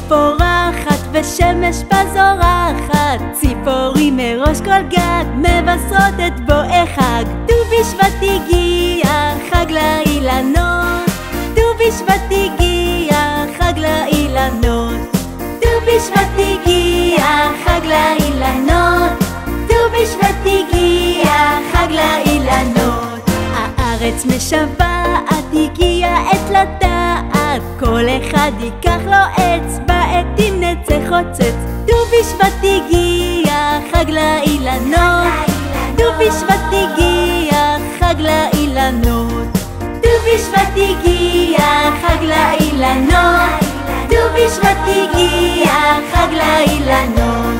פורחת ושמש בזורחת, ציפורים מראש כל גג מבשרות את בואי חג. ט"ו בשבט הגיע, חג לאילנות, ט"ו בשבט הגיע, חג לאילנות, ט"ו בשבט הגיע, חג לאילנות, ט"ו בשבט הגיע, חג לאילנות. הארץ משוועת, הגיע עת לטעת, כל אחד ייקח לו עץ, בעטים נצא חוצץ. ט"ו בשבט הגיע, חג לאילנות, ט"ו בשבט הגיע, חג לאילנות, ט"ו בשבט הגיע, חג לאילנות, ט"ו בשבט הגיע, חג לאילנות.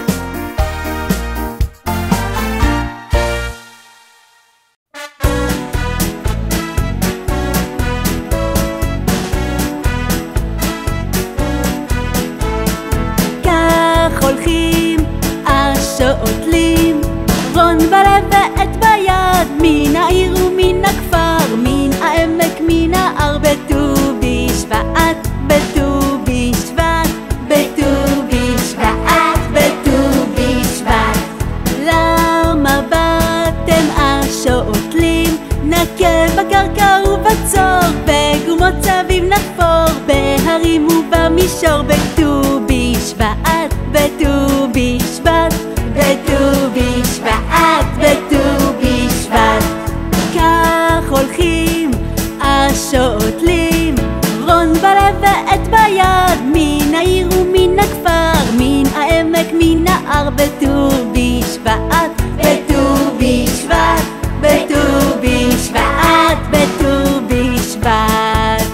הולכים, השעותלים, רון בלב ועת ביד, מן העיר ומן הכפר, מן העמק, מן ההר, בט"ו בשבט, בט"ו בשבט, בט"ו בשבט, בט"ו בשבט. למה באתם השעותלים? נקה בקרקע ובצור, בגומות צבים נחפור, בהרים ובמישור, בט"ו בשבט, בט"ו בשבט, בט"ו בשבט, בט"ו בשבט. כך הולכים השעותלים, רון בלב ועת ביד, מן העיר ומן הכפר, מן העמק, מן ההר, בט"ו בשבט, בט"ו בשבט, בט"ו בשבט, בט"ו בשבט.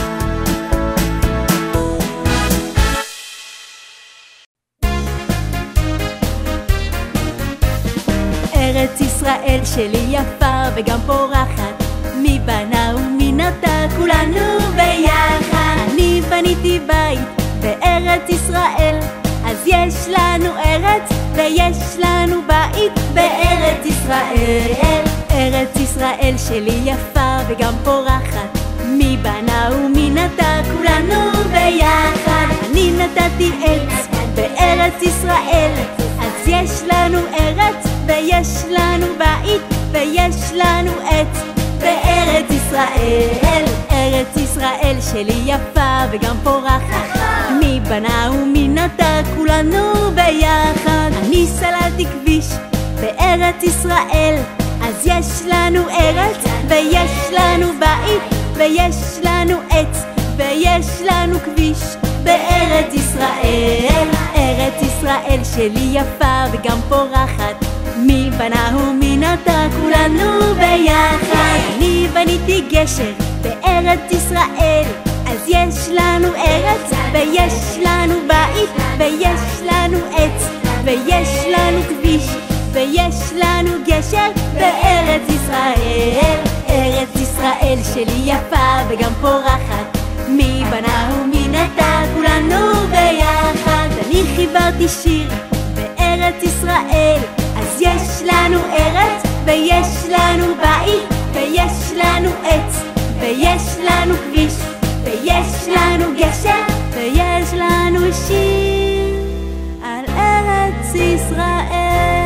ארץ ישראל שלי יפה וגם פורחת, מי בנה ומי נטע, כולנו ביחד. אני בניתי בית בארץ ישראל, אז יש לנו ארץ ויש לנו בית בארץ ישראל. ארץ ישראל שלי יפה וגם פורחת, מי בנה ומי נטע, כולנו ביחד. אני נטעתי עץ בארץ ישראל, אז יש לנו ארץ ויש לנו בית ויש לנו עץ בארץ ישראל. ארץ ישראל שלי יפה וגם פורחת, מי בנה ומי נטע, כולנו ביחד. אני סללתי כביש בארץ ישראל, אז יש לנו ארץ ויש לנו בית ויש לנו עץ ויש לנו כביש בארץ ישראל. ארץ ישראל שלי יפה וגם פורחת, מי בנה ומי נטע, כולנו ביחד. אני בניתי גשר בארץ ישראל, אז יש לנו ארץ ויש לנו בית ויש לנו עץ ויש לנו כביש ויש לנו גשר בארץ ישראל. ארץ ישראל שלי יפה וגם פורחת, מי בנה ומי נטע, כולנו ביחד. אני חיברתי שיר בארץ ישראל, אז יש לנו ארץ ויש לנו בית ויש לנו עץ ויש לנו כביש ויש לנו גשר ויש לנו שיר על ארץ ישראל.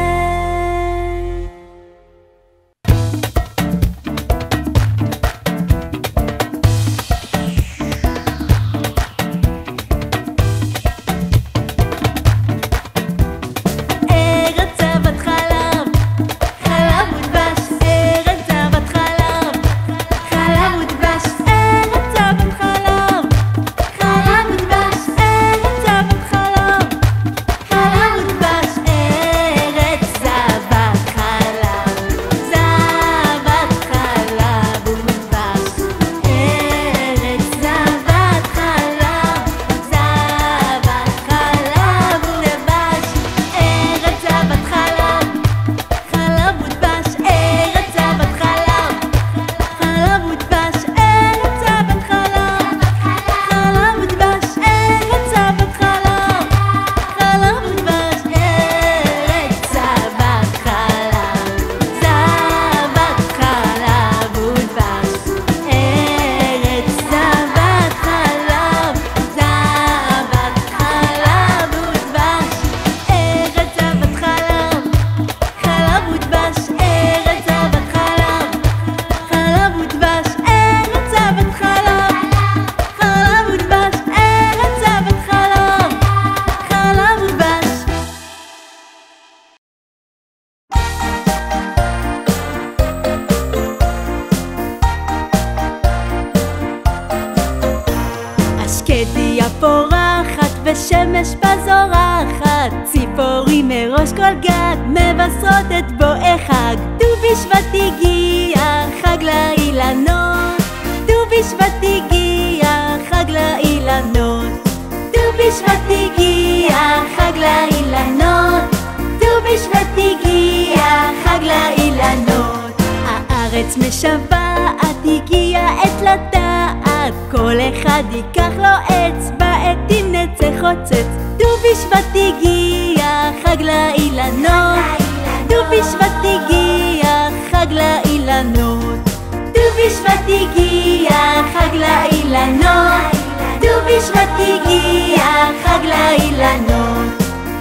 ודבש, ארץ זבת חלב. חלב ודבש, ארץ זבת חלב. חלב ודבש, ארץ זבת חלב. חלב ודבש. השקדיה פורחת ושמש בזורחת, ציפורים מראש כל גג מבשרות את בואי חג. ט"ו בשבט הגיע, חג לאילנות. ט"ו בשבט הגיע, חג לאילנות. ט"ו בשבט הגיע, חג לאילנות. ט"ו בשבט הגיע, חג לאילנות. הארץ משוועת, הגיע עת לטעת, כל אחד ייקח לו עץ, בעטים נצא חוצץ. ט"ו בשבט הגיע, חג לאילנות. ט"ו בשבט הגיע, חג לאילנות. ט"ו בשבט הגיע, חג לאילנות. ט"ו בשבט הגיע, חג לאילנות.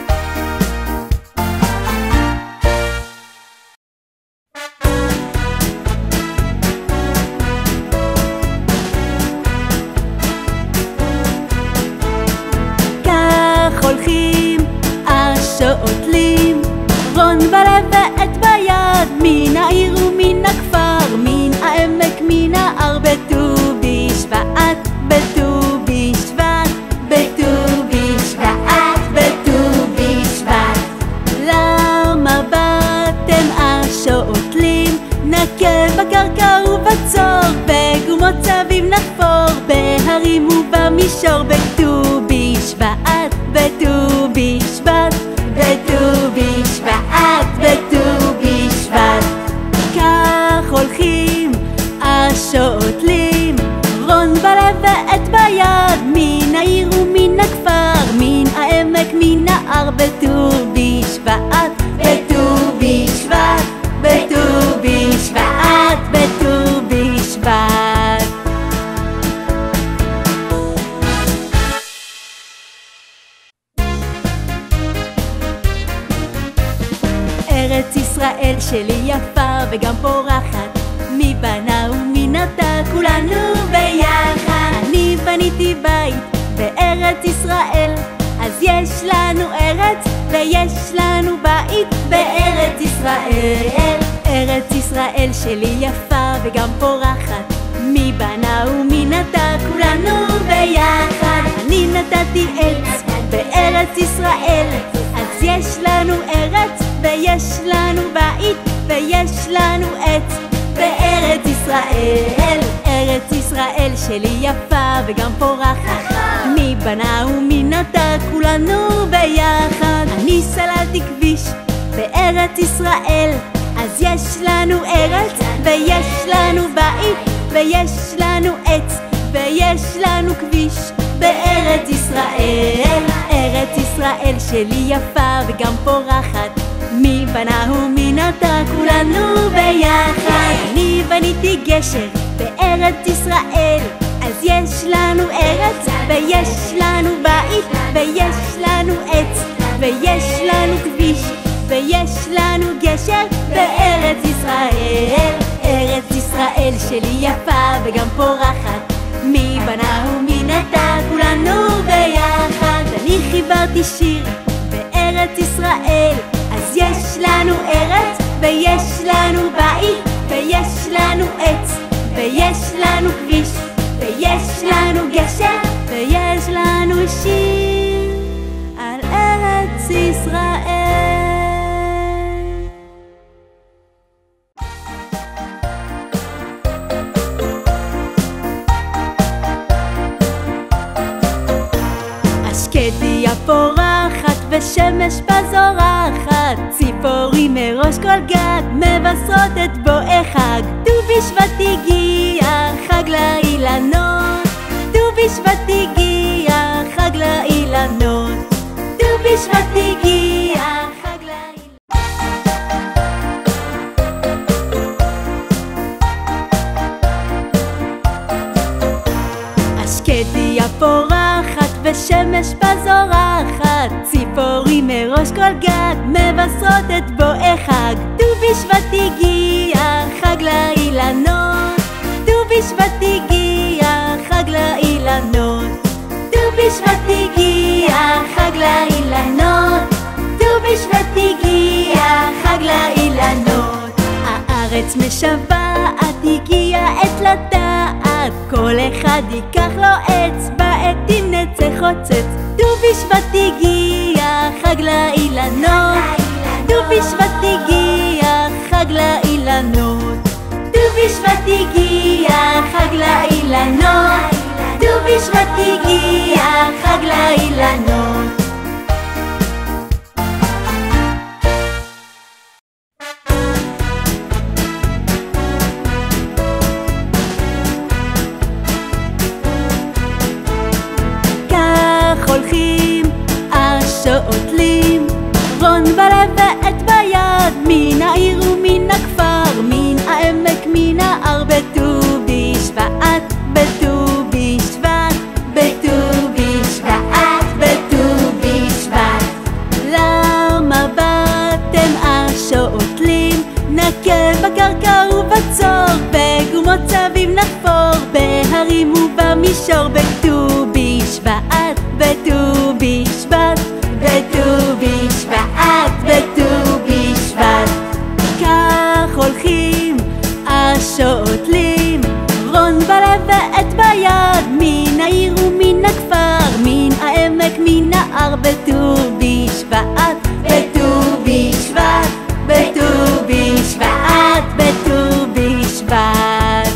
הולכים, השואלים, רון בלב ועת ביד, מן העיר ומן הכפר, מן העמק, מן ההר, בט"ו בשבט, בט"ו בשבט, בט"ו בשבט, בט"ו בשבט. למה באתם השואלים? נכה בקרקע ובצור, בגומות צבים נחפור, בהרים ובמישור, בט"ו בשבט, בט"ו בשבט, בט"ו בשבט, בט"ו בשבט. כך הולכים השואלים, רון בלב ועת ביד, מן העיר ומן הכפר, מן העמק, מן ההר, בט"ו בשבט, בט"ו בשבט, בט"ו בשבט, בט"ו בשבט. ארץ ישראל שלי יפה וגם פורחת, מי בנה ומי נטע, כולנו ביחד. אני בניתי בית בארץ ישראל, אז יש לנו ארץ ויש לנו בית בארץ ישראל. ארץ ישראל שלי יפה וגם פורחת, מי בנה ומי נטע, כולנו ביחד. אני נתתי עץ בארץ ישראל, אז יש לנו ארץ ויש לנו בית ויש לנו עץ בארץ ישראל. ארץ ישראל שלי יפה וגם פורחת, מי בנה ומי נטע, כולנו ביחד. אני סללתי כביש בארץ ישראל, אז יש לנו ארץ ויש לנו בית ויש לנו עץ ויש לנו כביש בארץ ישראל. ארץ ישראל שלי יפה וגם פורחת, מי בנה ומי נטע, כולנו ביחד. אני בניתי גשר בארץ ישראל, אז יש לנו ארץ ויש לנו בית ויש לנו עץ ויש לנו כביש ויש לנו גשר בארץ ישראל. ארץ ישראל שלי יפה וגם פורחת, מי בנה ומי נטע, כולנו ביחד. אני חיברתי שיר בארץ ישראל, אז יש לנו ארץ ויש לנו בית ויש לנו עץ ויש לנו כביש ויש לנו גשר ויש לנו שיר על ארץ ישראל. השקדיה פורחת ושמש בזורחת, ציפורים מראש כל גג מבשרות את בואי חג. ט"ו בשבט הגיע, חג לאילנות. ט"ו בשבט הגיע, חג לאילנות. ט"ו בשבט הגיע, חג לאילנות. השקדיה פורחת ושמש בזורחת, ציפורים מראש כל גג מבשרות את בואי חג. ט"ו בשבט ארץ משוועת, הגיע עת לטעת, כל אחד ייקח לו עץ, בעתים נצא חוצץ. ט"ו בשבט הגיע, חג לאילנות, ט"ו בשבט הגיע, חג לאילנות, ט"ו בשבט הגיע, חג לאילנות, ט"ו בשבט הגיע, חג לאילנות. הולכים, השעותלים, רון בלב ועט ביד, מן העיר ומן הכפר, מן העמק, מן ההר, בט"ו בשבט, בט"ו בשבט, בט"ו בשבט, בט"ו בשבט. למה באתם השעותלים? נכה בקרקע ובצור, בגומות צבים נחפור, בהרים ובמישור, בט"ו בשבט, בט"ו בשבט, בט"ו בשבט, בט"ו בשבט. כך הולכים השעותלים, רון בלב ועט ביד, מן העיר ומן הכפר, מן העמק, מן ההר, בט"ו בשבט, בט"ו בשבט, בט"ו בשבט, בט"ו בשבט.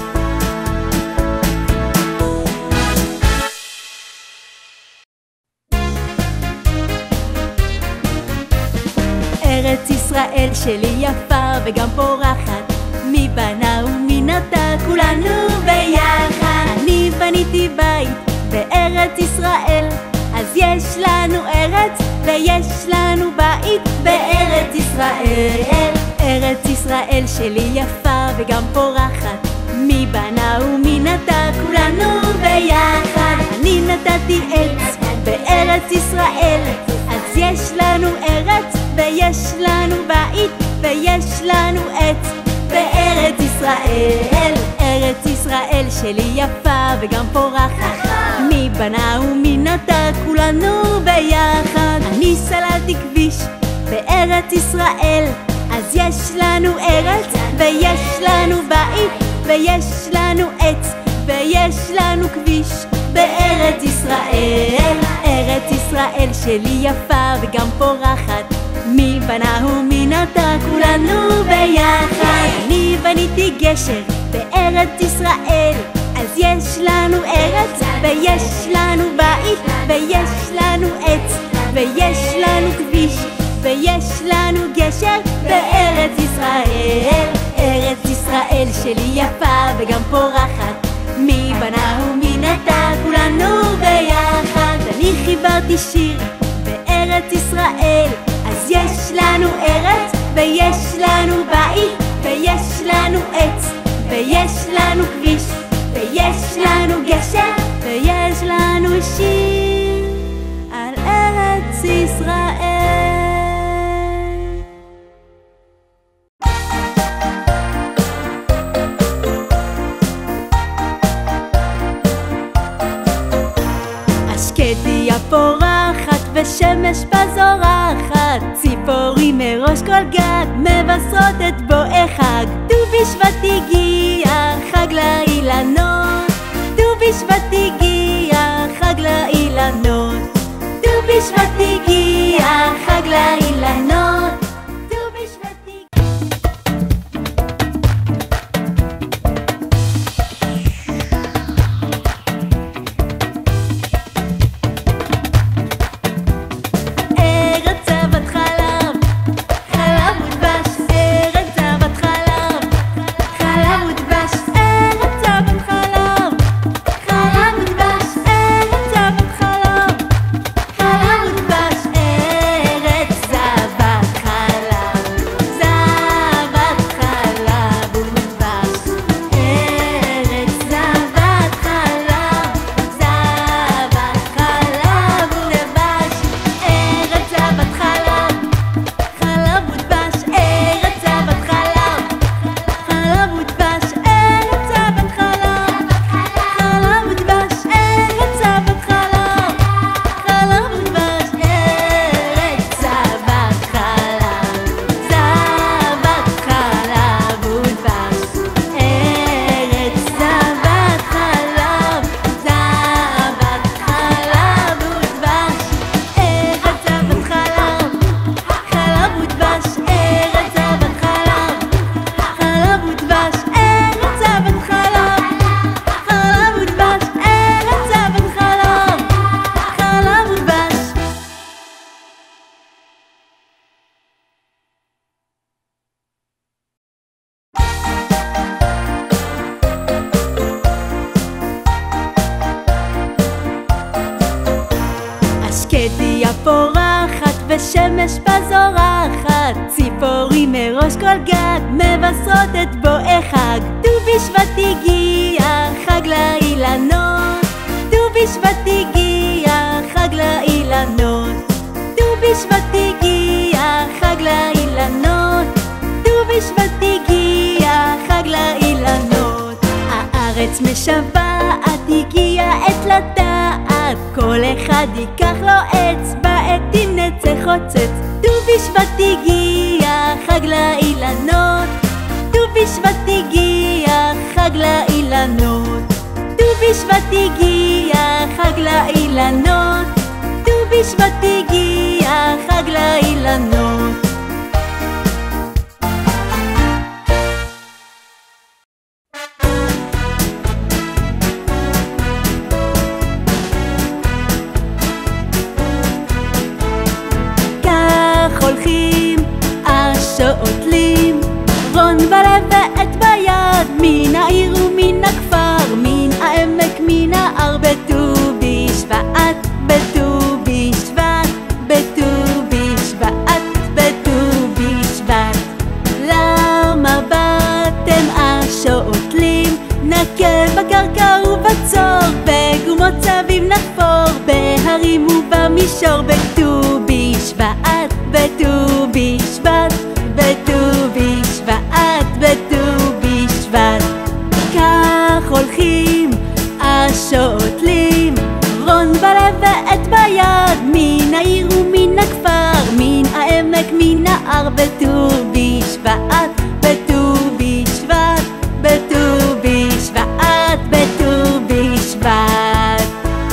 ארץ ישראל שלי יפה וגם פורחת, מי בנה ומי נטע, כולנו ביחד. אני בניתי בית בארץ ישראל, אז יש לנו ארץ ויש לנו בית בארץ ישראל. ארץ ישראל שלי יפה וגם פורחת, מי בנה ומי נטע, כולנו ביחד. אני נתתי עץ בארץ ישראל, אז יש לנו ארץ ויש לנו בית ויש לנו עץ בארץ ישראל. ארץ ישראל שלי יפה וגם פורחת, מי בנה ומי נטע, כולנו ביחד. אני סללתי כביש בארץ ישראל, אז יש לנו ארץ ויש לנו בית ויש לנו עץ ויש לנו כביש בארץ ישראל. ארץ ישראל שלי יפה וגם פורחת, מי בנה ומי נטע, כולנו ביחד. אני בניתי גשר בארץ ישראל, אז יש לנו ארץ ויש לנו בית ויש לנו עץ ויש לנו כביש ויש לנו גשר בארץ ישראל. ארץ ישראל שלי יפה וגם פורחת, מי בנה ומי נטע, כולנו ביחד. אני חיברתי שיר בארץ ישראל, אז יש לנו ארץ ויש לנו בית ויש לנו עץ ויש לנו כביש ויש לנו גשר ויש לנו שיר על ארץ ישראל. השקדיה פורחת ושמש בזורחת, ציפורים מראש כל גג מבשרות את בואי חג. ט"ו בשבט הגיע, חג לאילנות, ט"ו בשבט הגיע, חג לאילנות, ט"ו בשבט הגיע, חג לאילנות, ט"ו בשבט הגיע. ארץ זבת חלב, חלב ודבש, ארץ זבת פורחת ושמש בזורחת, ציפורים מראש כל גג מבשרות את בואי חג. ט"ו בשבט הגיע, חג לאילנות, ט"ו בשבט הגיע, חג לאילנות, ט"ו בשבט הגיע, חג לאילנות, ט"ו בשבט הגיע, חג לאילנות. הארץ משוועת, הגיע עת לטעת, כל אחד ייקח לו עץ, בעטים נצא חוצץ. ט"ו בשבט הגיע, חג לאילנות, ט"ו בשבט הגיע, חג לאילנות, ט"ו בשבט הגיע, חג לאילנות, ט"ו בשבט הגיע, חג לאילנות. הולכים, השעותלים, רון בלב ועט ביד, מן העיר ומן הכפר, מן העמק, מן ההר, בט"ו בשבט, בט"ו בשבט, בט"ו בשבט, בט"ו בשבט. למה באתם השעותלים? נכה בקרקע ובצור, בגומות צבים נחפור, בהרים ובמישור, בט"ו בשבט, בט"ו בשבט, בט"ו בשבט, בט"ו בשבט. כך הולכים השעותלים, רון בלב ועט ביד, מן העיר ומן הכפר, מן העמק, מן ההר, בט"ו בשבט, בט"ו בשבט, בט"ו בשבט, בט"ו בשבט.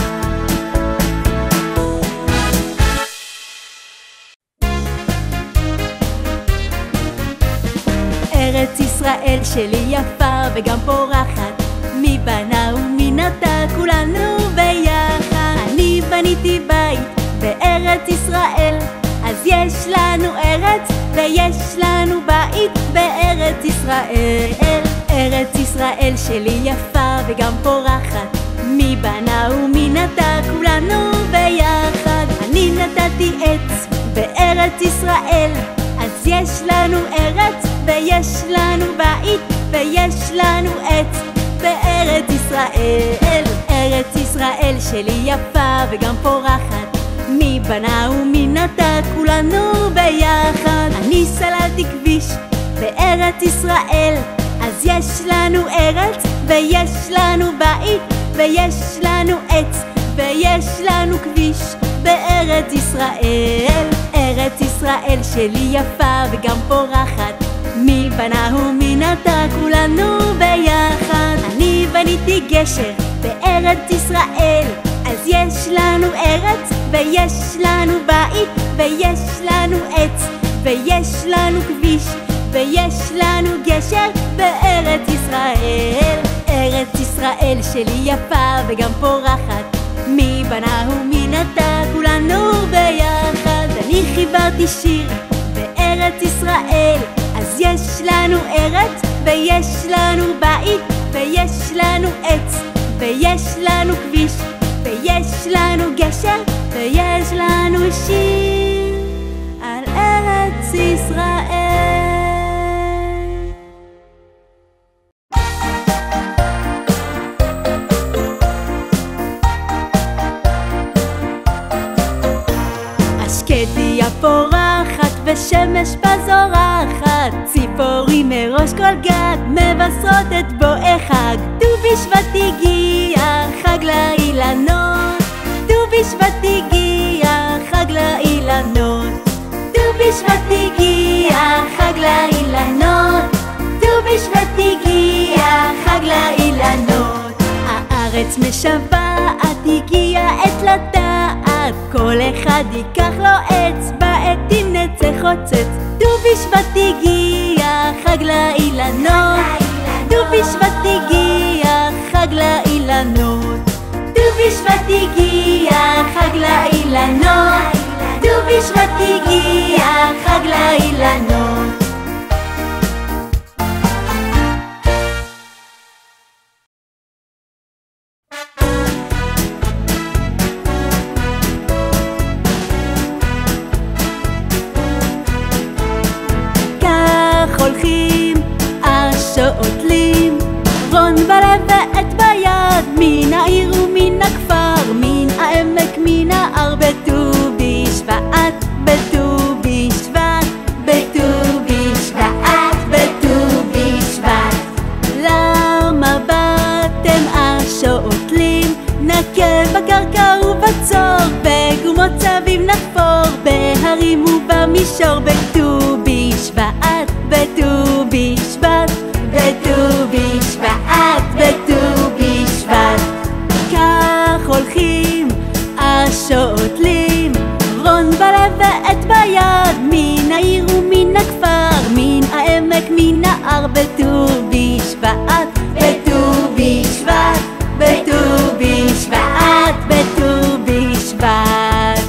ארץ ישראל שלי יפה וגם פורחת, מי בנה ומי נטע, כולנו ביחד. אני בניתי בית בארץ ישראל, אז יש לנו ארץ ויש לנו בית בארץ ישראל. ארץ ישראל שלי יפה וגם פורחת, מי בנה ומי נטע, כולנו ביחד. אני נטעתי עץ בארץ ישראל, אז יש לנו ארץ ויש לנו בית ויש לנו עץ בארץ ישראל. ארץ ישראל שלי יפה וגם פורחת, מי בנה ומי נטע, כולנו ביחד. אני סללתי כביש בארץ ישראל, אז יש לנו ארץ ויש לנו בית ויש לנו עץ ויש לנו כביש בארץ ישראל. ארץ ישראל שלי יפה וגם פורחת, מי בנה ומי נטע, כולנו ביחד. אני בניתי גשר בארץ ישראל, אז יש לנו ארץ ויש לנו בית ויש לנו עץ ויש לנו כביש ויש לנו גשר בארץ ישראל. ארץ ישראל שלי יפה וגם פורחת, מי בנה ומי נטע, כולנו ביחד. אני חיברתי שיר בארץ ישראל, אז יש לנו ארץ ויש לנו בית ויש לנו עץ ויש לנו כביש ויש לנו גשר ויש לנו שיר על ארץ ישראל. השקדיה פורחת ושמש בזורחת, ציפורים מראש כל גג מבשרות את בואי חג. ט"ו בשבט הגיע, חג לאילנות, ט"ו בשבט הגיע, חג לאילנות, ט"ו בשבט הגיע, חג לאילנות, ט"ו בשבט הגיע, חג לאילנות. הארץ משוועת, הגיע עת לטעת, כל אחד ייקח לו עץ, בעטים נצא חוצץ. ט"ו בשבט הגיע, חג לאילנות, ט"ו בשבט הגיע, חג לאילנות, ט"ו בשבט הגיע, חג לאילנות, ט"ו בשבט הגיע, חג לאילנות. בהרים ובמישור, בט"ו בשבט, בט"ו בשבט, בט"ו בשבט, בט"ו בשבט. כך הולכים השואלים, רון בלב ועט ביד, מן העיר ומן הכפר, מן העמק מן ההר, בט"ו בשבט, בט"ו בשבט, בט"ו בשבט, בט"ו בשבט.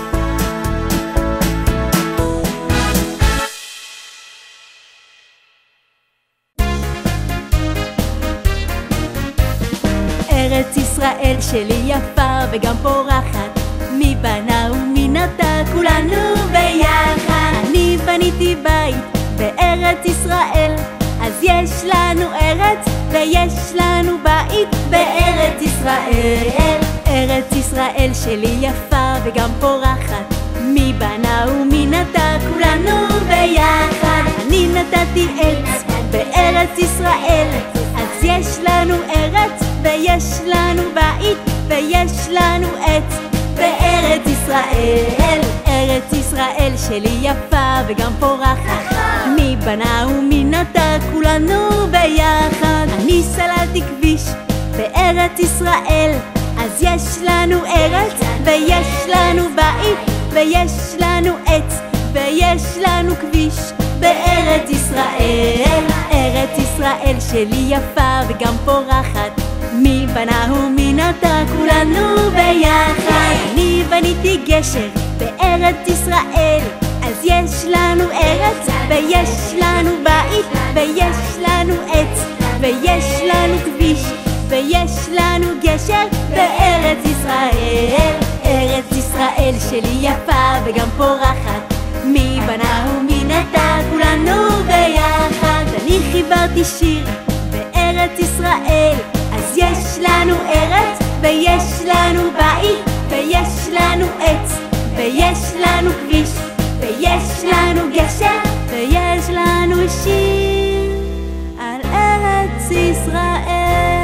ארץ ישראל שלי יפה וגם פורחת, מי בנה ומי נטע, כולנו ביחד. אני בניתי בית בארץ ישראל, אז יש לנו ארץ ויש לנו בית בארץ ישראל. ארץ ישראל שלי יפה וגם פורחת, מי בנה ומי נטע, כולנו ביחד. אני נטעתי עץ בארץ ישראל, אז יש לנו ארץ ויש לנו בית ויש לנו עץ בארץ ישראל. ארץ ישראל שלי יפה וגם פורחת, מי בנה ומי נטע, כולנו ביחד. אני סללתי כביש בארץ ישראל, אז יש לנו ארץ ויש לנו בית ויש לנו עץ ויש לנו כביש בארץ ישראל. ארץ ישראל שלי יפה וגם פורחת, מי בנה ומי נטע, כולנו ביחד. אני בניתי גשר בארץ ישראל, אז יש לנו ארץ ויש לנו בית ויש לנו עץ ויש לנו כביש ויש לנו גשר בארץ ישראל. ארץ ישראל שלי יפה וגם פורחת, מי בנה ומי נטע, כולנו ביחד. אני חיברתי שיר בארץ ישראל, אז יש לנו ארץ ויש לנו בית ויש לנו עץ ויש לנו כביש ויש לנו גשר ויש לנו שיר על ארץ ישראל.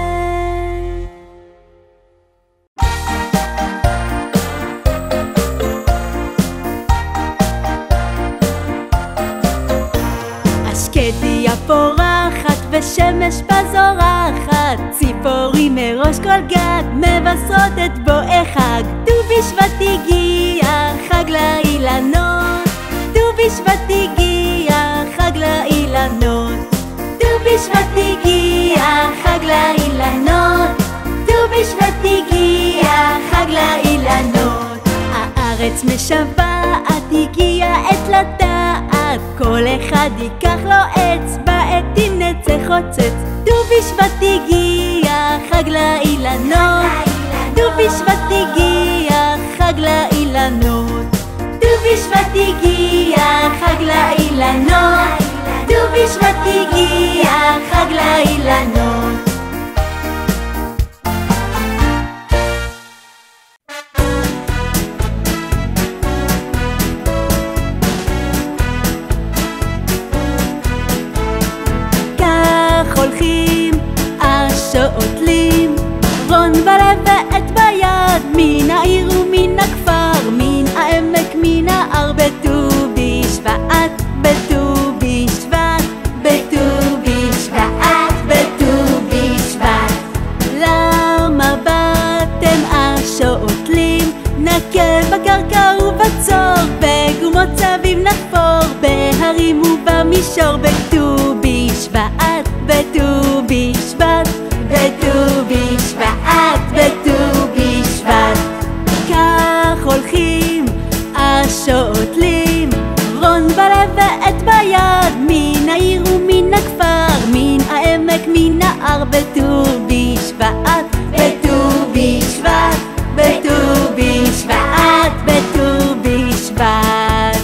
השקדיה פורחת ושמש בזורחת, ציפורים מראש כל גג מבשרות את בואי חג. ט"ו בשבט הגיע, חג לאילנות, ט"ו בשבט הגיע, חג לאילנות, ט"ו בשבט הגיע, חג לאילנות, ט"ו בשבט הגיע, חג לאילנות. הארץ משוועת, הגיע עת לטעת, כל אחד ייקח לו עץ, בעטים נצא חוצץ. ט"ו בשבט הגיע, חג לאילנות, ט"ו בשבט הגיע, חג לאילנות, ט"ו בשבט הגיע, חג לאילנות, ט"ו בשבט הגיע, חג לאילנות. הולכים השואלים, רון בלב ועט ביד, מן העיר ומן הכפר, מן העמק מן ההר, בט"ו בשבט, בט"ו בשבט, בט"ו בשבט, בט"ו בשבט. למה באתם השואלים? נכה בקרקע ובצור, בגומות צבים נחפור, בהרים ובמישור, בט"ו בשבט, בט"ו בשבט, בט"ו בשבט, בט"ו בשבט. כך הולכים השואלים, רון בלב ועט ביד, מן העיר ומן הכפר, מן העמק מן ההר, בט"ו בשבט, בט"ו בשבט, בט"ו בשבט, בט"ו בשבט.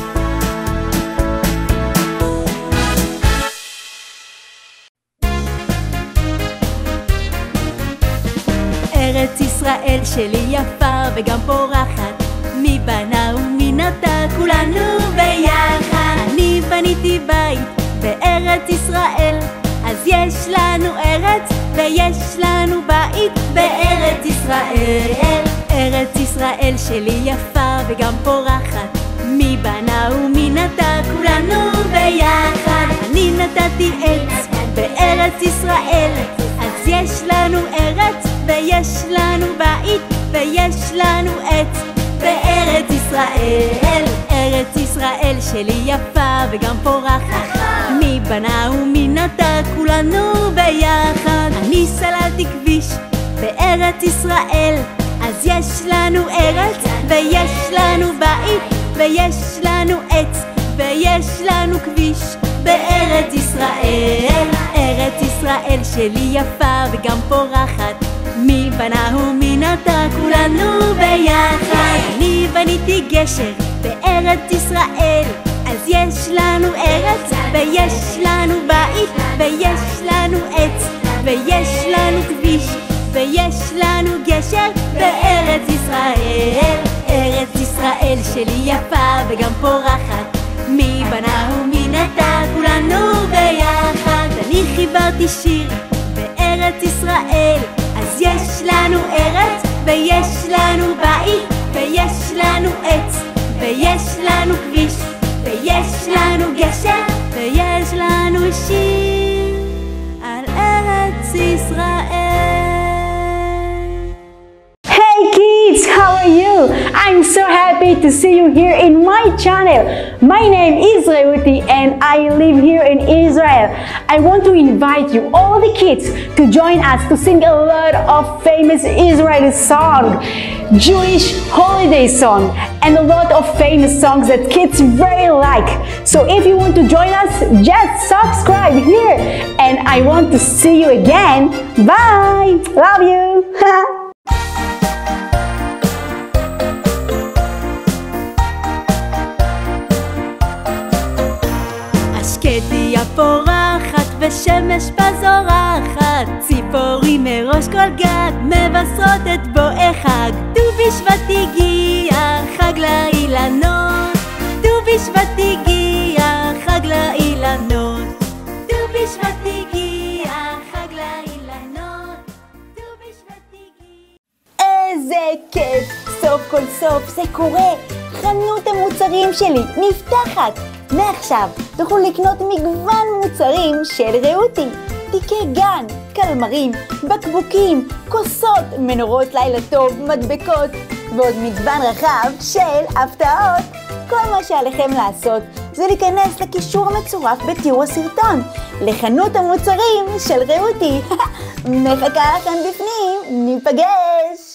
ארץ ישראל שלי יפה וגם פורחת, מי בנה ומי נטע, כולנו ביחד. אני בניתי בית בארץ ישראל, אז יש לנו ארץ ויש לנו בית בארץ ישראל. ארץ ישראל שלי יפה וגם פורחת, מי מי בנה ומי נטע, כולנו ביחד. אני נתתי עץ בארץ ישראל, אז יש לנו ארץ ויש לנו בית ויש לנו עץ בארץ ישראל. ארץ ישראל שלי יפה וגם פורחת, מי בנה ומי נטע, כולנו ביחד. אני סללתי כביש בארץ ישראל, אז יש לנו ארץ ויש לנו בית ויש לנו עץ ויש לנו כביש בארץ ישראל. ארץ ישראל שלי יפה וגם פורחת, מי בנה ומי נטע, כולנו ביחד. אני בניתי גשר בארץ ישראל, אז יש לנו ארץ ויש לנו בית ויש לנו עץ ויש לנו כביש ויש לנו גשר בארץ ישראל. ארץ ישראל שלי יפה וגם פורחת, מי בנה ומי נטע, כולנו ביחד. אני חיברתי שיר בארץ ישראל, אז יש לנו ארץ ויש לנו בית ויש לנו עץ ויש לנו כביש ויש לנו גשר ויש לנו שיר על ארץ ישראל. Hey kids, how are you? I'm so happy to see you here in my channel. My name is Reuti and I live here in Israel. I want to invite you, all the kids, to join us to sing a lot of famous Israeli songs, Jewish holiday song, and a lot of famous songs that kids very like. So if you want to join us, just subscribe here. And I want to see you again. Bye! Love you! שקטיה פורחת ושמש בזורחת, ציפורים מראש כל גג מבשרות את בואי חג. ט"ו בשבט הגיע, חג לאילנות, ט"ו בשבט הגיע, חג לאילנות, ט"ו בשבט הגיע, חג לאילנות, ט"ו בשבט הגיע. איזה כיף! סוף כל סוף זה קורה! חנות המוצרים שלי נפתחת! מעכשיו תוכלו לקנות מגוון מוצרים של רעותי, תיקי גן, קלמרים, בקבוקים, כוסות, מנורות לילה טוב, מדבקות ועוד מגוון רחב של הפתעות. כל מה שעליכם לעשות זה להיכנס לקישור המצורף בתיאור הסרטון לחנות המוצרים של רעותי. מחכה לכם בפנים, ניפגש!